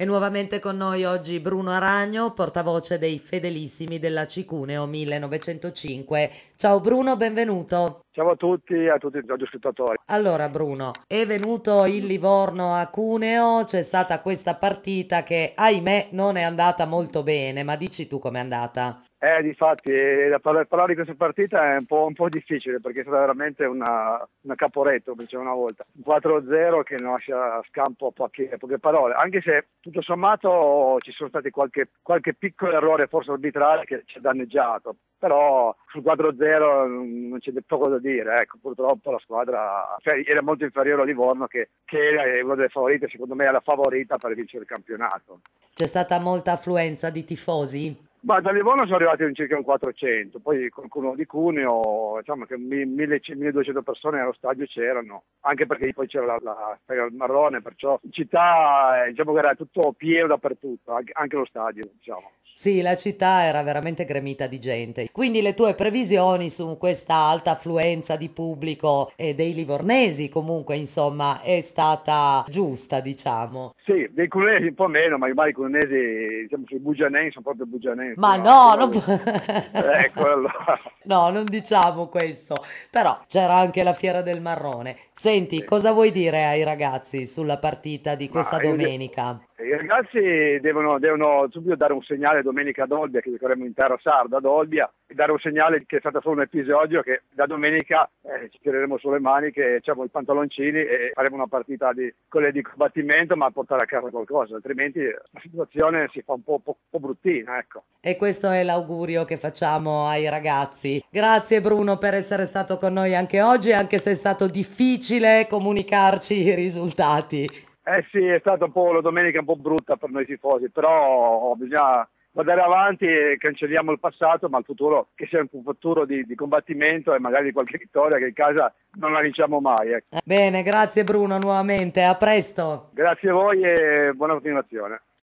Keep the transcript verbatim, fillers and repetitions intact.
E nuovamente con noi oggi Bruno Aragno, portavoce dei fedelissimi della Cicuneo millenovecentocinque. Ciao Bruno, benvenuto. Ciao a tutti e a tutti i radioascoltatori. Allora Bruno, è venuto il Livorno a Cuneo, c'è stata questa partita che ahimè non è andata molto bene, ma dici tu com'è andata? Eh, difatti, eh, da par- parlare di questa partita è un po', un po' difficile perché è stata veramente una, una caporetto, come dicevo una volta. Un quattro a zero che non lascia scampo a poche, a poche parole, anche se tutto sommato ci sono stati qualche, qualche piccolo errore, forse arbitrale, che ci ha danneggiato. Però sul quattro a zero non c'è poco da dire, ecco, purtroppo la squadra cioè, era molto inferiore a Livorno che, che è una delle favorite, secondo me è la favorita per vincere il campionato. C'è stata molta affluenza di tifosi? Ma da Livorno sono arrivati in circa un quattrocento, poi qualcuno di Cuneo, diciamo che mille, milleduecento persone allo stadio c'erano, anche perché poi c'era la, la Stadio del Marrone, perciò in città eh, diciamo che era tutto pieno dappertutto, anche, anche lo stadio, diciamo. Sì, la città era veramente gremita di gente. Quindi le tue previsioni su questa alta affluenza di pubblico e dei livornesi comunque, insomma, è stata giusta, diciamo. Sì, dei cunesi un po' meno, ma ormai i cunesi, diciamo, sui bugianesi sono proprio bugianesi, Ma no? no, non... Quello- Ecco, allora. No, non diciamo questo. Però c'era anche la Fiera del Marrone. Senti, Sì. cosa vuoi dire ai ragazzi sulla partita di Ma questa io de- domenica? I ragazzi devono, devono subito dare un segnale domenica ad Olbia, che giocheremo in terra sarda ad Olbia, e dare un segnale che è stato solo un episodio, che da domenica eh, ci tireremo sulle maniche, diciamo, i pantaloncini e faremo una partita di quelle di combattimento, ma a portare a casa qualcosa, altrimenti la situazione si fa un po', po', po' bruttina, ecco. E questo è l'augurio che facciamo ai ragazzi. Grazie Bruno per essere stato con noi anche oggi, anche se è stato difficile comunicarci i risultati. Eh sì, è stata un po' la domenica un po' brutta per noi tifosi, però bisogna guardare avanti e cancelliamo il passato, ma il futuro che sia un futuro di, di combattimento e magari di qualche vittoria che in casa non la vinciamo mai. Ecco. Bene, grazie Bruno nuovamente, a presto. Grazie a voi e buona continuazione.